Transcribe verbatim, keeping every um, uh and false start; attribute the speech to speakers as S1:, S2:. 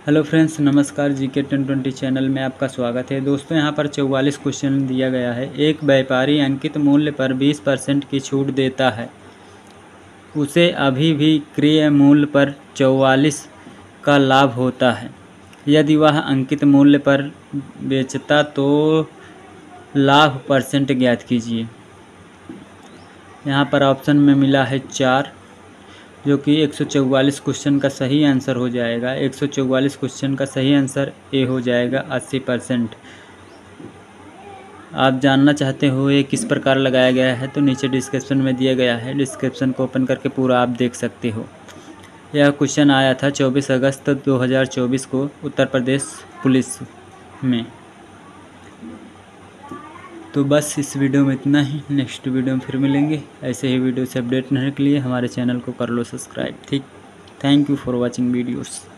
S1: Hello friends, नमस्कार। जी के ten twenty channel में आपका स्वागत है। दोस्तों, यहाँ पर चौवालीस क्वेश्चन दिया गया है। एक व्यापारी अंकित मूल्य पर बीस परसेंट की छूट देता है, उसे अभी भी क्रय मूल्य पर चौवालीस का लाभ होता है। यदि वह अंकित मूल्य पर बेचता तो लाभ परसेंट ज्ञात कीजिए। यहाँ पर ऑप्शन में मिला है चार, जो कि एक सौ चौवालीस क्वेश्चन का सही आंसर हो जाएगा। एक सौ चौवालीस क्वेश्चन का सही आंसर ए हो जाएगा, अस्सी परसेंट। आप जानना चाहते हो ये किस प्रकार लगाया गया है तो नीचे डिस्क्रिप्शन में दिया गया है, डिस्क्रिप्शन को ओपन करके पूरा आप देख सकते हो। यह क्वेश्चन आया था चौबीस अगस्त दो हज़ार चौबीस को उत्तर प्रदेश पुलिस में। तो बस इस वीडियो में इतना ही। नेक्स्ट वीडियो में फिर मिलेंगे। ऐसे ही वीडियो से अपडेट रहने के लिए हमारे चैनल को कर लो सब्सक्राइब। ठीक, thank you for watching videos.